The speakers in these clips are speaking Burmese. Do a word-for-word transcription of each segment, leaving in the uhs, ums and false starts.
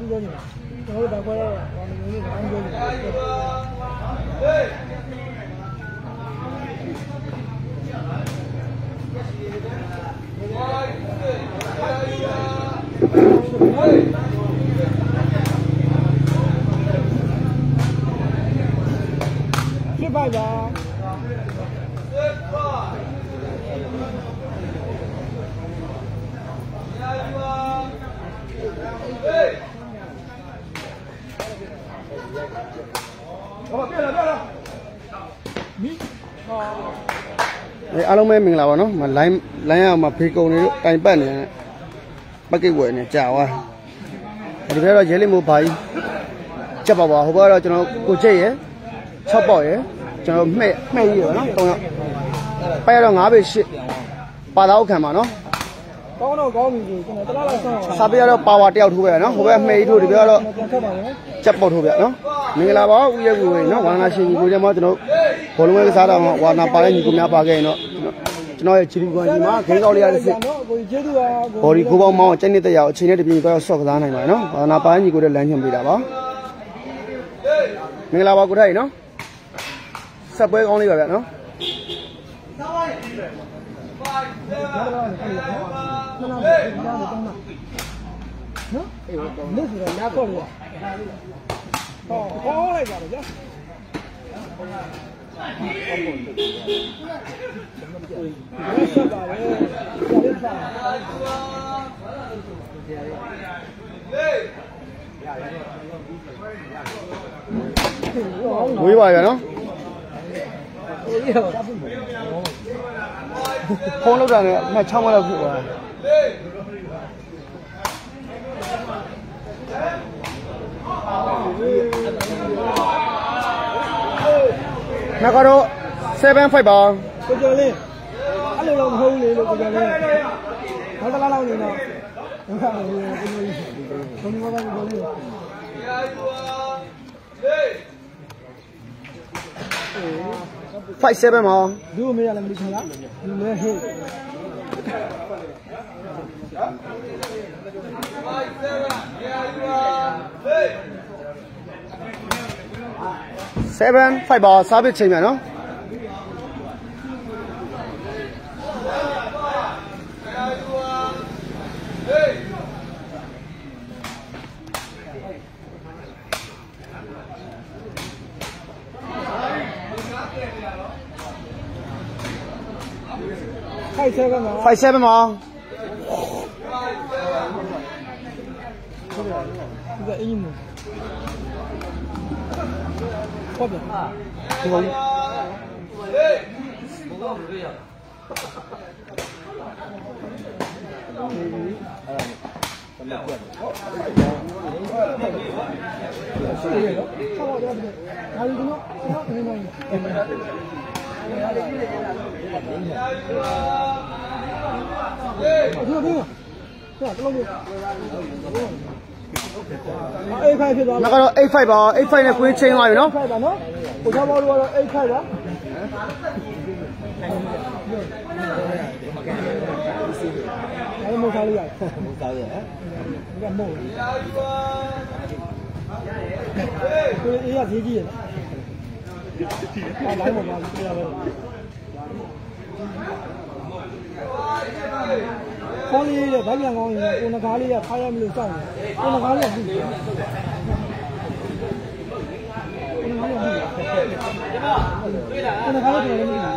ပြောနေတာကျွန်တော်တို့ဗကွဲတော့ဟိုမျိုးလေးဘာမှပြောနေတာဖြစ်ပါပါအားလုံးပဲမင်္ဂလာပါနော်မလိုင်းလိုင်းအောင်မှာဖေးကုန်နေလို့တိုင်ပတ်နေတယ်ပတ်ကိတ်ဝယ်နေကြာသွားဒီဘက်တော့ရဲလိမို့ဘာကြီးချက်ပါပါဟိုဘက်ကတော့ကျွန်တော်ကိုကျိတ်ရယ်၆ပေါက်ရယ်ကျွန်တော်မှဲ့မှဲ့ကြီးရယ်နော်၃ယောက်ပဲရတော့၅ပေ၈ပါသားဥခံပါနော်ကောင်းတော့ကောင်းပြီကျွန်တော်တလားလောက်ဆောင်းစာပေးရတော့ပါဝါတယောက်ထိုးပဲနော်ဟိုဘက်မှဲ့ကြီးထိုးဒီဘက်ကတော့ချက်ပေါက်ထိုးပြနော်မင်္ဂလာပါဦးရဲ့ကိုနော်ဝါနာရှင်ကြီးကိုကျမကျွန်တော်ဘောလုံးဝဲကစားတာဝါနာပါတဲ့ညီကိုများပါခဲ့ရင်တော့ကျွန်တော်ရဲ့ချီရီကွန်ကြီးမှာခင်းကောက်လေးရတဲ့စစ်ကိုကျေးဇူးပါဘော်ဒီကိုပေါင်းမောင်းကျင်းနေတဲ့ရအောင်အချိန်နဲ့တပြင်းတော့ဆော့ကစားနိုင်ပါတယ်နော်ဝါနာပါတဲ့ညီကိုတဲ့လမ်းညွှန်ပေးတာပါမင်္ဂလာပါကိုထိုက်နော်ဆက်ပွဲကောင်းလေးပါဗျနော်နော်အေးလို့ဆိုတော့ညတော့လေဟောဟောလိုက်ပါတော့ဗျာဆက်ပါလေဆက်ပါဝေးပါရနော်ဖုန်းလောက်တာနဲ့မှတ်၆မလောက်ဖြစ်သွားနကတော့7 5ပါကိုကျော်လေးအဲ့လိုတော့မဟုတ်ဘူးလေလို့ကိုကျော်လေးဘာတလားလောက်နေတော့ဘာလဲကိုကျော်လေးဘုံဘောကကိုကျော်လေး five seven မှာဒူမေးရလည်းမသိချင်လားဒီမဲဟေး seven fiveပါစားပစ်ချိန်ပြန်နော် five sevenမှာ five sevenမှာဒီကအင်းမဟုတ်တယ်ဒီကောင် eight fiveဖြစ်သွားပြီ။ကတော့eight fiveပါeight fiveနဲ့ကွင်းချင်းသွားပြီနော်။ eight fiveပါနော်။ကိုချောင်းဘောလို့ကတော့eight fiveပါ။အဲ့မို့သားလေးရတယ်။မို့သားလေးရ။ဒီကမို့။ကိုအေးရဈေးကြီးရ။အဲ့လိုက်မှာပါပြရပါမယ်။ခေါင်းလေးရဗိုက်ပြန်ကောင်းရင်ကိုနဂါးလေးရထားရမလို့စောင့်တယ်ကိုနဂါးလေးကပြီကိုနဂါးလေးကပြီကိုနဂါးလေးကလည်းမပြီ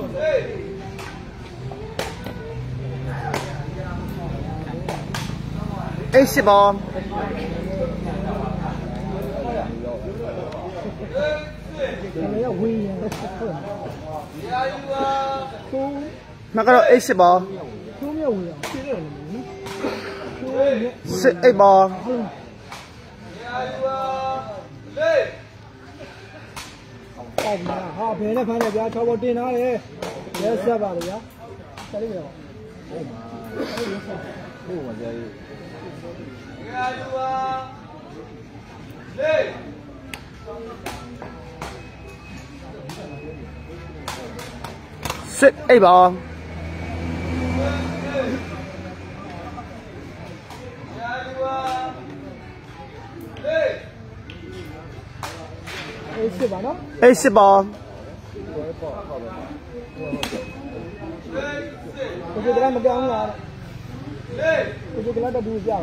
eight sixပါလည်းဝင်းရမကတော့eight sixပါကျိုးမြဝင်အောင်ရှင်းရတယ်နော်ကျိုးမြ six eightပါပေါ့ဗျာဟာဘယ်နဲ့ဖမ်းလဲဗျာ၆ဘောတင်ထားတယ်ရဲဆက်ပါလေဗျာဆက်လိုက်ရအောင်ဟုတ်ပါဟုတ်ပါဗျာရာလူပါလေ six eightပါ A 十吧喏。 A 十包。 我就给他们讲了，我就给他们都讲了。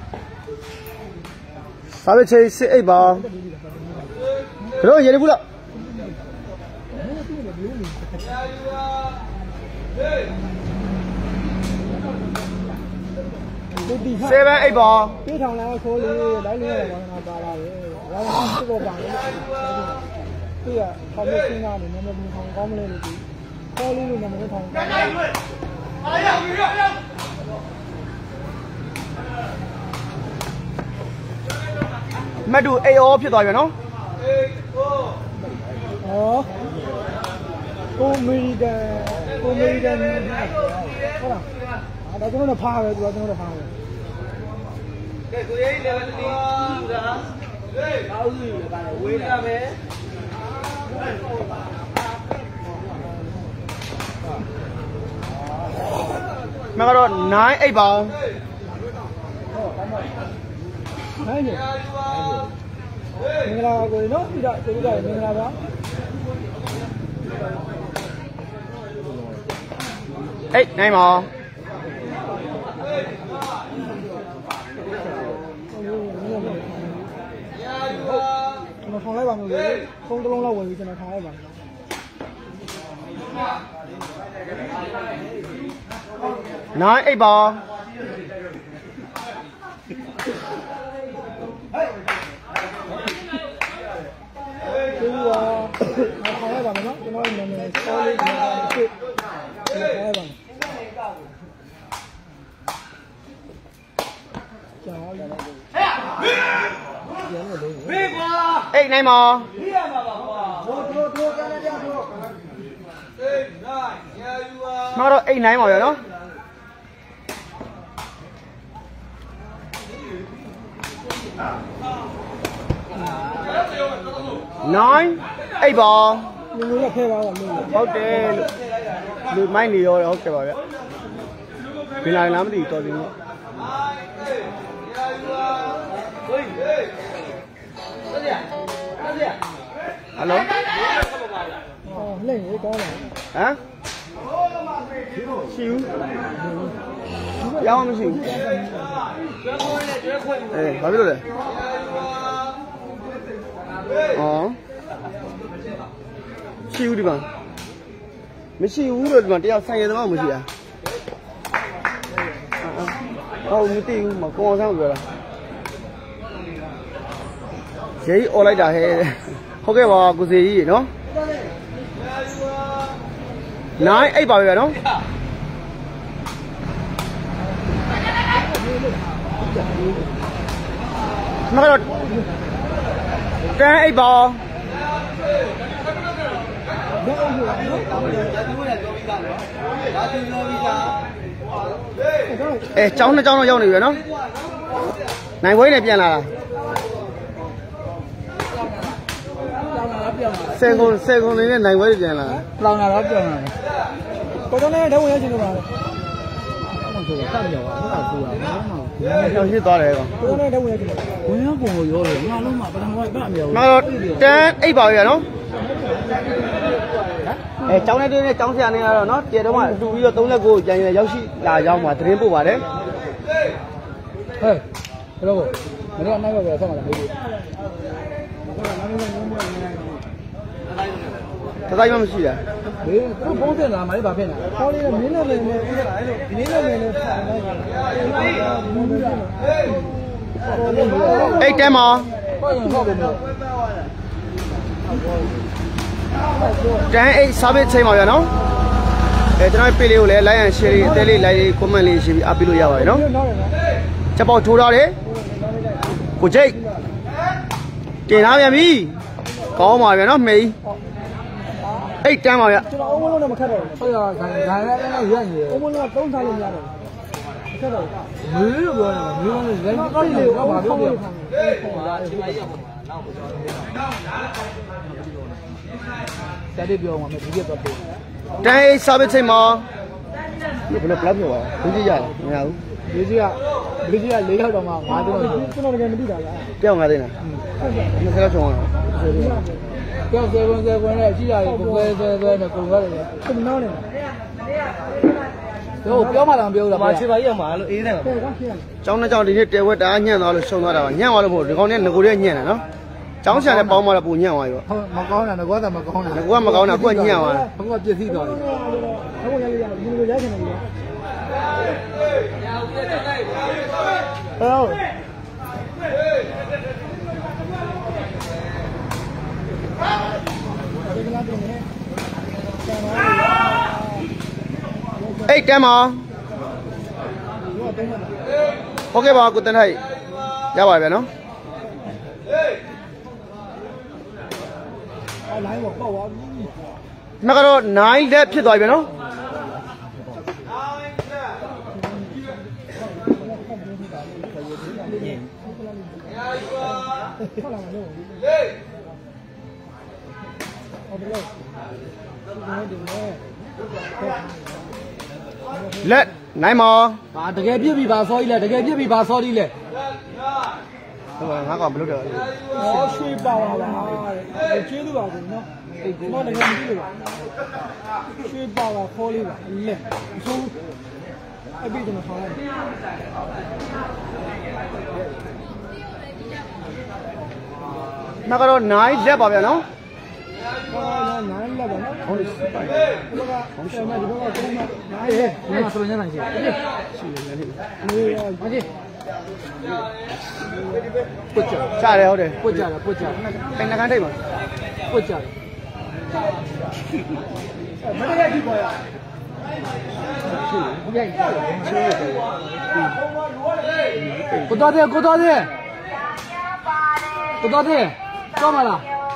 啥子车是 A 包？这个也得不了。seven A 包。 非常来可以，来领来往那巴拉的，然后这个网的，对呀，他们现在里面的银行搞不来的，搞里面的银行。哎呀！哎呀！ မတူ A O ဖြစ်သွားပြီနော်ဟောကိုအမေရိကန်ကိုအမေရိကန်ဟုတ်လားဒါကျွန်တော်တို့ဖားပဲသူကကျွန်တော်တို့ဖားပဲကဲကိုရေးလည်းမသိဘူးလားဟေးကောင်းစီကလည်းဝေးတာပဲမကတော့nine eightပေါင်းနိုင်နေမင်္ဂလာပါကိုနော်ပြီးတော့ကျေးဇူးပါတယ်မင်္ဂလာပါအေးနိုင်ပါကျွန်တော်ထောင်လိုက်ပါမယ်လေဖုန်းတစ်လုံးလောက်ဝယ်ပြီးကျွန်တော်ထောင်လိုက်ပါမယ် nine eightပေါင်းကျေးဇူးပါထောင်လိုက်ပါမယ်နော်ကျွန်တော်နာမည်စောလေးကျွန်တော်ဖြစ်ထောင်လိုက်ပါမယ်ကျောင်းလာတော့ဘေးကွာအေးနိုင်ပါပြီးရမှာပါကွာဟိုတို့တို့ကျန်တဲ့ကြောက်တို့အေးနိုင်ရာယူပါမကတော့eight nineပါဗျာနော်nine eightပါလူလူရခဲပါတော့လူဟုတ်တယ်လူမိုင်းနေရောဟုတ်ကဲ့ပါဗျဘယ်လာလားမသိတော်ပြီနော်ဟယ်လိုဟောလက်ရေကောင်းလားဟမ်ရှိဦးရောင်းမရှိဘူးအေးဘာဖြစ်လို့လဲအော်ရှိဦးဒီမှာမရှိဘူးလို့ဒီမှာတယောက်ဆိုင်ရသမားမရှိတာဟုတ်မသိဘူးမကောင်းဆောင်ပြောတာရေးអော်လိုက်တာဟဲ့ဟုတ်ကဲ့ပါကိုစီကြီးနော်nine eightပါပဲနော်မကတော့ten eightပါအဲကျောင်းနှစ်ကျောင်းတော့ရောက်နေပြီနော်နိုင်ဝဲနဲ့ပြန်လာတာဆယ်ကုန်ဆယ်ကုန်လေးနဲ့နိုင်ဝဲပြန်လာလောင်လာတော့ပြန်လာကိုတော့လည်းတဝင်းရချင်လို့ပါဟုတ်ဆိုတော့စမြော်ပါဟုတ်တာဆိုတာဘာမှမပြောင်းရှိသွားတယ်ကောင်ကိုတော့လည်းတဝင်းရချင်လို့ဝင်းရပုံကိုရောတယ်ငါလုံးမှာပထမကပတ်အမြော်မတော့ten eightပါပဲနော်အဲကျောင်းထဲတွင်းနဲ့ကျောင်းဆရာနေကတော့နော်ကျေတော့မှတူပြီးတော့သုံးလက်ကိုကြံရရောက်ရှိလာရောက်မှာသတင်းပို့ပါတယ်ဟဲ့ဘယ်လိုမင်းကနိုင်ပါပဲဆက်မှာလားမေးလို့တသားမှမရှိတာဘေးသူပုံးတင်လာမှလည်းဗာဖြစ်နေတာခေါ်လေးမင်းနဲ့မင်းနဲ့ပြီးတာအဲ့လိုဒီနေ့နဲ့မင်းနဲ့ထိုင်လိုက်တာအေးတဲမှာဟုတ်ရင်ဟုတ်ပြီတန်းeightစာပေချိန်ပါဗျာနော်အဲကျွန်တော်ပေးလေးကိုလည်း like and share လေးအသေးလေး like လေး comment လေးရှိပြီးအားပေးလို့ရပါတယ်နော်ချက်ပေါက်ထိုးထားတယ်ကိုချိတ်တင်ထားပြန်ပြီကောင်းပါဗျာနော်မေးအိတ်တန်းပါဗျကျွန်တော်အုံးလုံးနဲ့မခက်တော့ဘူးဟုတ်ရခိုင်ခိုင်လည်းလည်းရက်နေတယ်အုံးလုံးကသုံးထားလို့မရတော့ဘူးမခက်တော့ဘူးမေးလို့ပြောတယ်မေးလို့လည်းကောက်လို့တော့ဘာပြောပြဟုတ်လားဒီမှာရောက်မှာနောက်တက်တယ်ပြောမှာမဒီရက်တော့ပို့တန်းအိတ်စာပေချိန်မှာဘယ်လိုဘလောက်ပြောပါဘူးကြည့်ရတယ်မရဘူးဒီကြီးကဒီကြီးက၄ရောက်တော့မှ၅သိန်းတော့ကျွန်တော်တကယ်မသိတာလားပြောင်း၅သိန်းလားဟုတ်ကဲ့နှစ်ဆယ်လောက်ချုံအောင်ပြောင်းစေဝင်စေဝင်နဲ့ကြီးလာရင်ကိုယ်ပဲပဲနဲ့ကုန်သွားတယ်ခုမနောင်းနေတော့ပြောမှတော့ပြောတာပါချေပါကြီးမှာလို့အေးတယ်ကျောင်းနဲ့ကျောင်းဒီနေ့တဲဝက်တအားညံ့သွားလို့ရှုံသွားတာပါညံ့သွားလို့မဟုတ်ဒီကောင်နဲ့ငကိုတဲ့ညံ့တယ်နော်ကျောင်းဆရာနဲ့ပေါင်းမှတော့ပူညံ့သွားပြီပေါ့မကောင်းတာငကောတာမကောင်းတာငကောကမကောင်းတာကိုကညံ့သွားတယ်ဘုကပြည့်စည်သွားတယ်ဘုကရရဒီလိုရချင်တယ်ဟုတ်အေးတမ်းမဟုတ်ကဲ့ပါကိုတန်းထိုက်ရပါပြီနော်လိုင်းပေါ့ပေါ့ပါမကတော့nineလက်ဖြစ်သွားပြီနော်လက်နိုင်မောဘာတကယ်ပြစ်ပြီပါစောကြီးလဲတကယ်ပြစ်ပြီပါစောကြီးလဲဟိုငါကောင်မလုပ်တော့ဟောရွှေပါပါလားကျေးဇူးပါကူနော်အေးဒီမှာလည်းမကြည့်လို့ပါရွှေပါပါခေါ်လေးပါလက်အဆုံးအပြည့်ကျွန်တော်ဆောင်လိုက်မကတော့nineလက်ပါဗျာနော်哦，男的吧？好的，这个，这个，这个，这个，哪里？你妈说人家哪去？没有，哪去？不加， 加了好的， 不加了，不加。 等那看对吗？ 不加。没得去过呀？不愿意。不到的，不到的，不到的，干嘛了？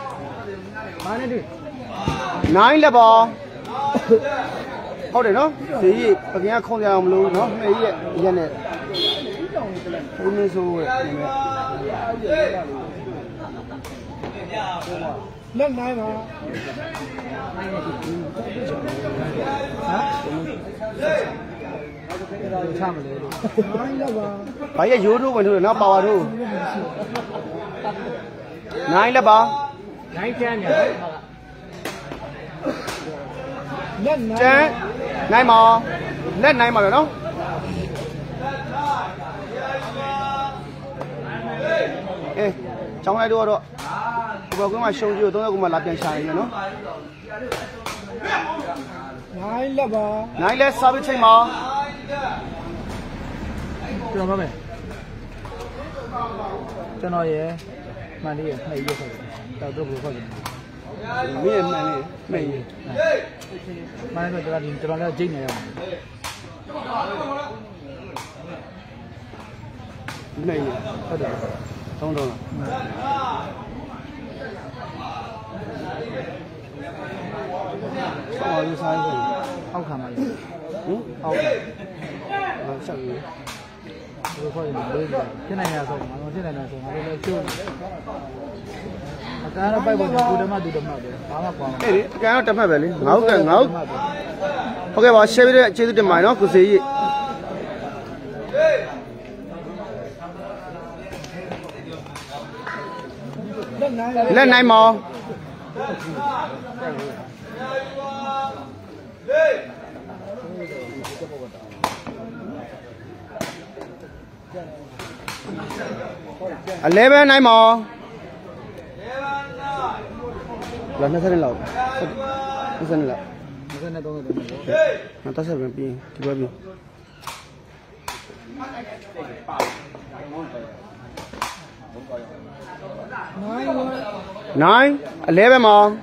nineလက်ပါဟုတ်တယ်နော်ဒီပကင်းကခုံကြအောင်မလို့နော်မေကြီးရဲ့ရက်နဲ့ဘုံမင်းဆိုးရဲ့လက်နိုင်ပါဟမ်ချမလဲလို့နိုင်လက်ပါဘာရဲ့ရိုးထိုးဝင်ထိုးတယ်နော်ပါဝါထိုးnineလက်ပါနိုင်ချမ်းညာလက်နိုင်ကျန်နိုင်မောလက်နိုင်ပါပဲနော်အေးကျောင်းလိုက်တော့တော့ဒီဘက်ကမှရှုံးကြည့်တော့သုံးယောက်ကမှလာပြန်ရှာနေရနော်နိုင်လက်ပါနိုင်လက်စာပြီးချိန်မှာကျွန်တော်ပါမယ်ကျွန်တော်ရဲ့မှန်လေးရဲ့နှိပ်ရက်ဆက်တော့တို့ဘယ်လိုခေါ်လဲမင်းရဲ့မှန်လေးမှန်ရေးမှန်တော့ကျွန်တော်ဒီကျွန်တော်လည်းကြိတ်နေရအောင်မှန်ရေးဟုတ်တယ်သုံးတော့ဆောင်းလို့ဆိုင်ဆိုအောက်ခံပါလေဟင်အောက်ခံဟုတ်ဆက်ပြီဘယ်လိုခေါ်ရမလဲဖြစ်နိုင်ရဆုံးငါတို့ဖြစ်နိုင်တယ်ဆိုငါတို့လည်းချိုးအကားတော့ပိုက်ပေါ်ကူဓမ္မတူဓမ္မပဲဘာမှကွာမအေးအကားတော့တစ်ဖက်ပဲလေငါ့ကငါ့ဟုတ်ကဲ့ပါရှယ်ပြီးတဲ့ကျေးဇူးတင်ပါတယ်နော်ကိုစေကြီးလက်နိုင်မောင်elevenနိုင်မောင်လာနှစ်ဆက်လောက်နှစ်ဆက်လောက်နှစ်ဆက်နဲ့သုံးဆက်နဲ့ငါတက်ဆက်ပြန်ပြီးဒီဘက်ပြီးnine elevenမောင်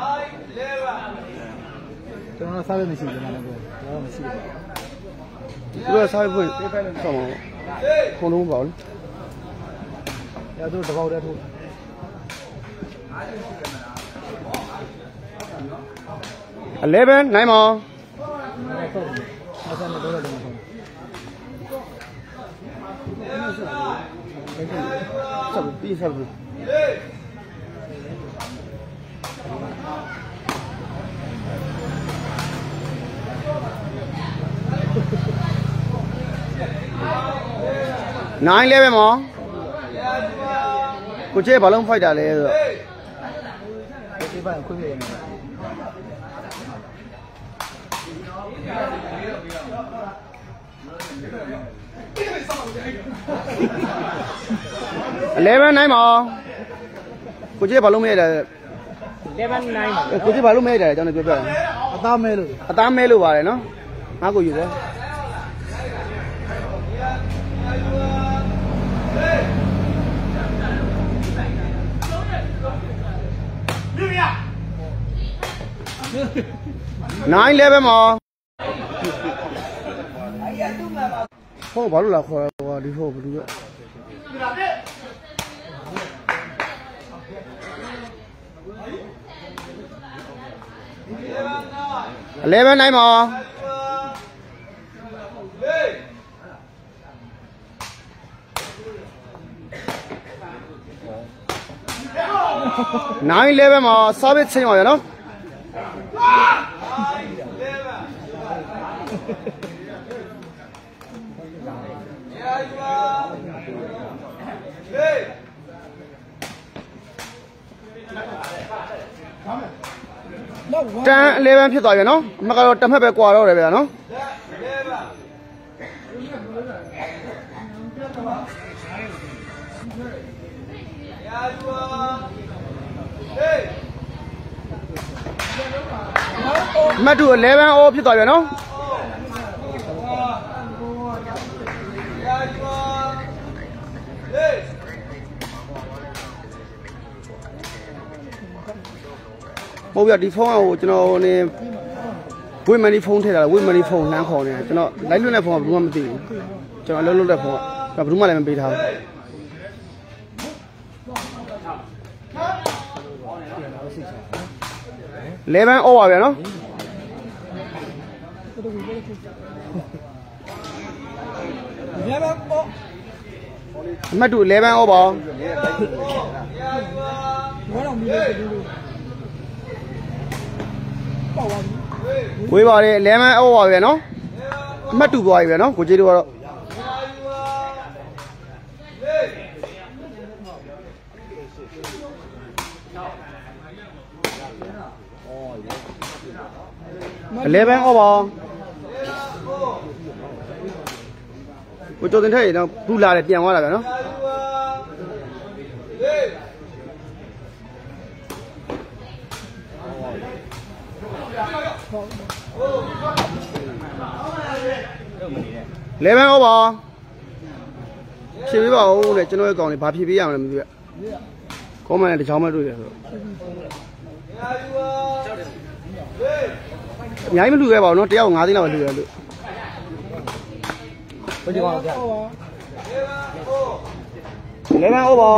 ကျွန်တော်စားရမရှိကျွန်တော်လည်းကျွန်တော်မရှိဘူးသူကစားဖို့ဆောင်းခုံလုံးပါလို့ရသူတပေါက်တည်းထိုး eleven nineမောင်ဆက်နဲ့တော့လည်းမဟုတ်ဆက်ပြီးဆက်ပြီးnine elevenမောင်ကိုကျဲဘာလုံးဖိုက်တာလဲဆိုတော့饭亏没？ eleven nine 嘛，估计把路没得。 eleven nine 嘛。 估计把路没得，叫你表表。 打没路。 打没路吧嘞喏，哪个有的？nine eleven 嘛。好，把路来好了，我离好不离。eleven nine 嘛。nine eleven 嘛，稍微轻一点喏。ten eleven ဖြစ်သွားပြီနော်အမှတ်ကတော့တစ်မှတ်ပဲကွာတော့တယ်ဗျာနော်မှတ်တူeleven အောဖြစ်သွားပြီနော်ဟုတ်ပြဒီဖုန်းကဟိုကျွန်တော်နေဝိမနီဖုန်းထည့်တာဝိမနီဖုန်းလှမ်းခေါ်နေတာကျွန်တော်လိုက်လွတ်တဲ့ဖုန်းကဘယ်သူမှမသိဘူးကျွန်တော်အလုပ်လုပ်တဲ့ဖုန်းကဘယ်သူမှလည်းမပေးထားဘူးeleven အော်ပါဗျာနော်eleven အော်အမှတ်တူelevenအော်ပါဘာလို့မလုပ်ဘူးဝေးပါတယ်elevenအော်ပါဗျာနော်အမှတ်တူသွားပြီဗျာနော်ကိုကြီးတို့ကတော့elevenအော်ပါကိုကျော်တင်ထက်ရေတော့ဘူးလာတယ်ပြန်သွားတာဗျာနော်elevenအော်ပါဖြည့်ပေးပါဦးလေကျွန်တော်ရဲ့ကောင်လေးဘာဖြည့်ပေးရမလဲမသိဘူးကောမန့်နဲ့တချောင်းမဲ့တွေ့တယ်ဆိုတော့အများကြီးမလူခဲ့ပါဘူးနော်တယောက်၅သိန်းလောက်ပဲလူရလို့ဘယ်ဒီကောင်လဲelevenအော်ပါ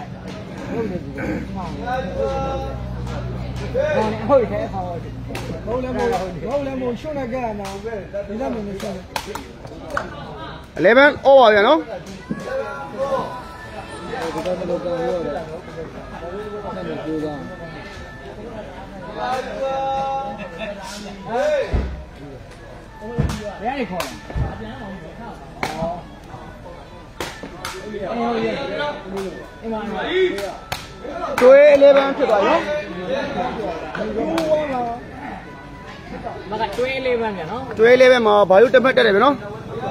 ဟုတ်တယ်ဟုတ်တယ်ဟုတ်လည်းမဟုတ်ဟုတ်လည်းမဟုတ်ရှုံးနေကြတာနော်ဒီလည်းမနေရှုံးနေ elevenအော်ပါဗျာနော်ဒီကတော့တော့ပြောရတယ်အဲ့ဒါကိုပြောတာဟေးရရခေါ်တယ်ပြန်အောင်ဟောအေးဟုတ်ရဲ့အမှန်ပါတွေးelevenဖြစ်သွားပြီမကတွေးelevenဗျာနော်တွေးelevenမှာဘာလို့တစ်မှတ်တက်တယ်ဗျာနော်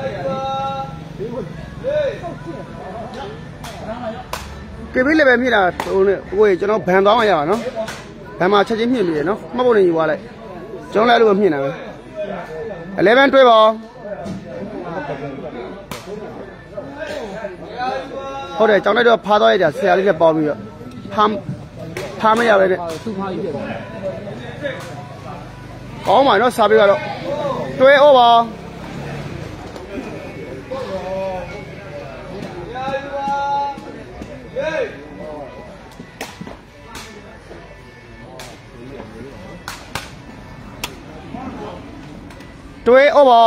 ကေဘီလည်းပဲမြည်တာဟိုနဲ့ကိုယ်ကျွန်တော်ဗန်သွားမှရပါနော်ဗန်မှာချက်ချင်းမြည်ပြီနော်မှတ်ဖို့နေယူသွားလိုက်ကျွန်တော်လည်းအဲ့လိုမြည်နေပဲelevenတွေးပါဟုတ်တယ်ကျောင်းလိုက်တော့ဖားသွားရတာဆရာလေးနဲ့ပေါင်းပြီးတော့ဖားဖားမရပဲနဲ့သူ့ဖားကြီးတယ်ကောင်းပါနော်စာပေကတော့တွေးဩပါတွေးဩပါ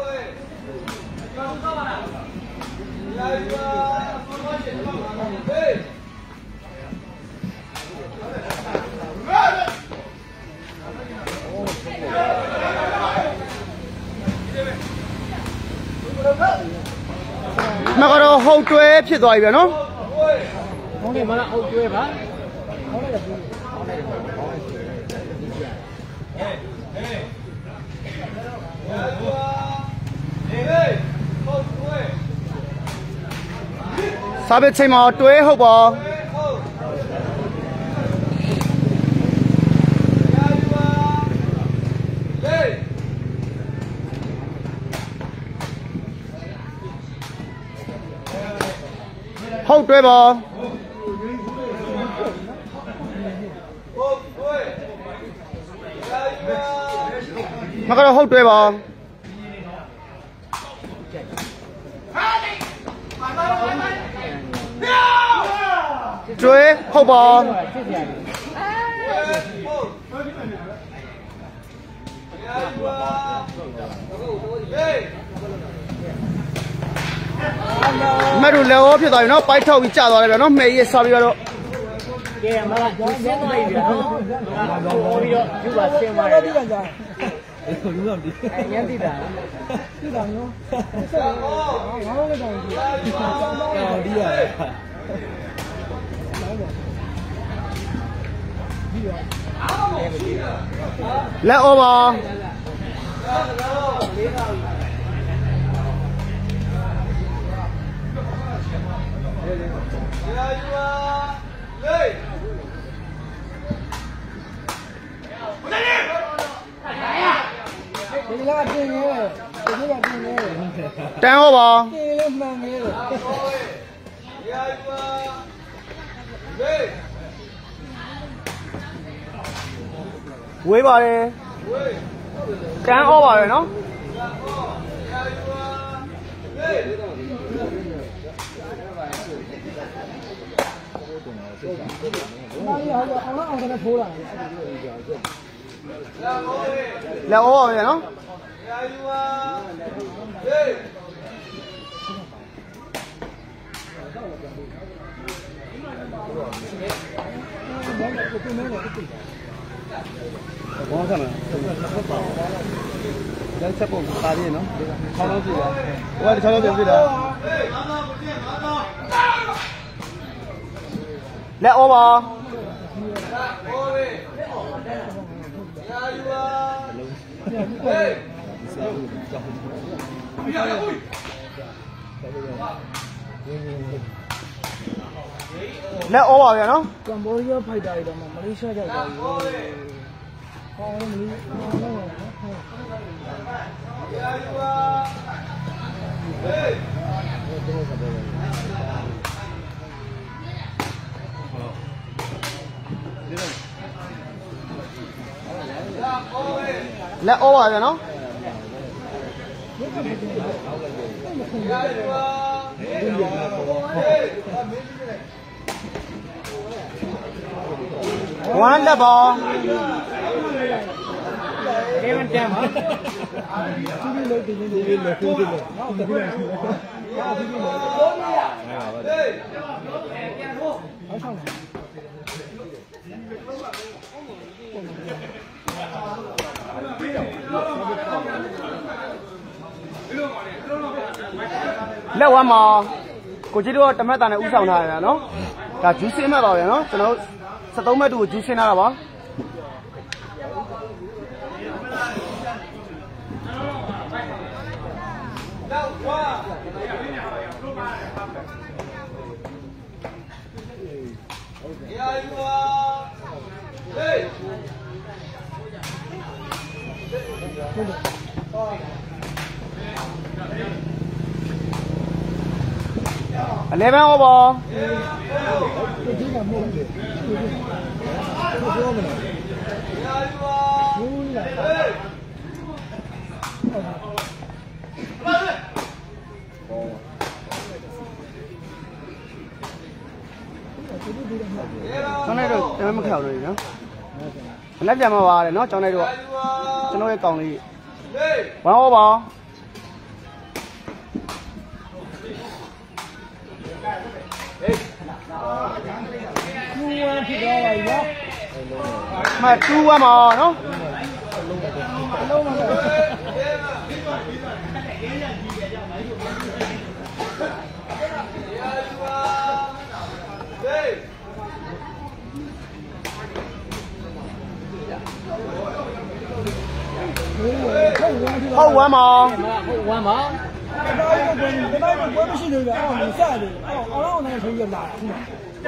မကတော့ဟုတ်တွဲဖြစ်သွားပြီဗျာနော်ဟုတ်တယ်မလားဟုတ်တွဲပါဟုတ်တယ် Sao biết xem mà tuổi hậu bò hậu tuổi bò mà cái đó hậu tuổi bò追后保，买住两个皮带，那白条给夹到那边，那没也少边了。 给嘛，就先那一边啊，我比较就把先嘛。哎，年底的。地长哟，我个东西，好厉害。 来欧吧。单欧吧。喂吧嘞，单欧吧嘞喏。两欧吧嘞喏。我看了，咱这不大点喏，超到几个？我的超到对不对的？来欧吧。来欧吧，喏。 广播要拍到的嘛，马来西亚的。 来欧吧，喏。完了吧？ 给们点嘛。 来完嘛？估计都他妈单的五上台了喏，那就先买到了喏，然后十多买多就先拿了吧。来边好不？trong này được em mới khảo rồi nữa nãy giờ mà vào để nó trong này được cho nó cái còng này vào ô bò mà chu qua mò nó ဟုတ်ဝမ်းမောင်ဟုတ်ဝမ်းပါတနားကပွဲမရှိသေးဘူးအော်မဆက်သေးအော်အော်အောင်လည်းဆုံးရလာခုန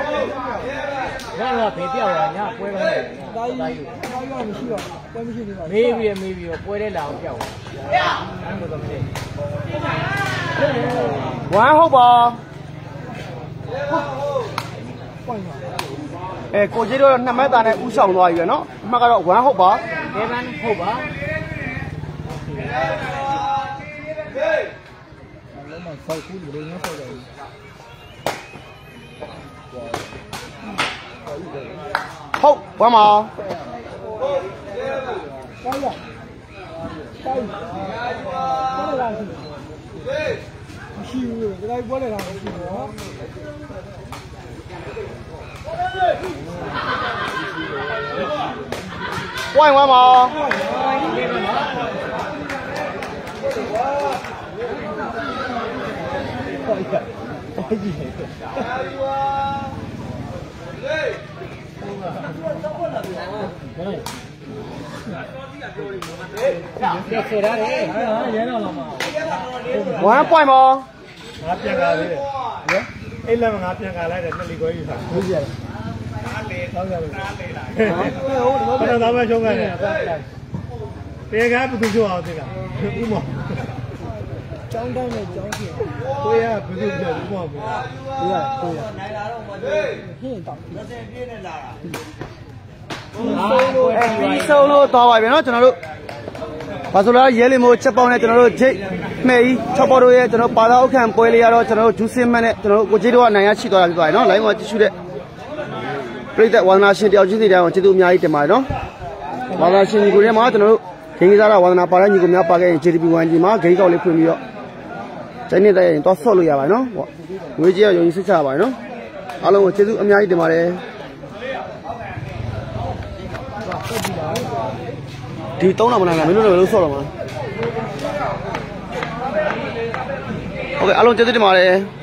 ကတော့ဖေးပြောက်တာညပွဲပဲဒါကြီးဒါကြီးကမရှိတော့ပွဲမရှိသေးပါမေးပြီးမေးပြီးပွဲတဲ့လာအောင်ပြောက်သွားအဲ့လိုတော့မသိဝမ်းဟုတ်ပါအဲကိုကြီးတို့နှစ်မက်သားနဲ့ဥဆောင်သွားပြီပဲနော်အမှတ်ကတော့ဝမ်းဟုတ်ပါဘယ်မှန်းဟုတ်ပါလုံးမဆောက်ဘူးဘယ်လိုမျိုးဆောက်ကြလဲဟုတ်ဝမ်းမောင်ကောင်းရကောင်းဘာလဲမရှိဘူးဒါကြီးပွဲလဲတာမရှိဘူးနော်ဝိုင်းဝမ်းမောင်ဆက်ရတယ်ဟာရဲတော့လာမှာဝမ်းပွိုင်းမောင်ငါပြန်ကားလေးတယ်အဲ့လည်းငါပြန်ကားလိုက်တယ်နှစ်လီခွဲယူတာဟုတ်ကြတယ်အားလေဟုတ်ကြတယ်အားလေလာဟုတ်တယ်တော့မရှုံးရတယ်တေကားဘယ်သူရှုံးအောင်သိလားဥမောကျောင်းတိုင်းနဲ့ကျောင်းကြီးကိုရဘယ်သူပြောဥမောပြောဒီကကိုရနိုင်လာတော့မတွေ့ဟင်းတော့လက်စင်ပြည့်နေလာတာအဲဒီဆုံးလို့သွားပါပြီနော်ကျွန်တော်တို့ဘာဆိုလဲရဲလီမိုချက်ပေါင်းနဲ့ကျွန်တော်တို့ဂျိတ်မှဲကြီး၆ပေါတို့ရဲ့ကျွန်တော်ပါသာဥက္ကံပွဲလေးရတော့ကျွန်တော်တို့ဂျူးစင်မန်နဲ့ကျွန်တော်တို့ကိုကြီးတို့ကနိုင်ရရှိသွားတာဖြစ်ပါတယ်နော်လိုင်းမှာကြည့်ရှုတဲ့ပြည်သက်ဝါသနာရှင်တယောက်ချင်းစီတိုင်းကိုကျေးဇူးအများကြီးတင်ပါတယ်နော်ဝါသနာရှင်ညီကိုတွေမှာကျွန်တော်တို့ဂိမ်းကစားတာဝါသနာပါတဲ့ညီကိုများပါခဲ့ရင် ဂျေ တီ ပီ ဝမ် ကြီးမှာဂိမ်းကောက်လေးဖွင့်ပြီးတော့ကျင်းနေတဲ့ရင်တော့ဆော့လို့ရပါတယ်နော်ငွေကြီးရယုံကြည်စိတ်ချရပါတယ်နော်အားလုံးကိုကျေးဇူးအများကြီးတင်ပါတယ်ဒီသုံးတော့မနိုင်လားမင်းတို့လည်းလုံးဆော့တော့မှာโอเคအားလုံးကျေးဇူးတင်ပါတယ်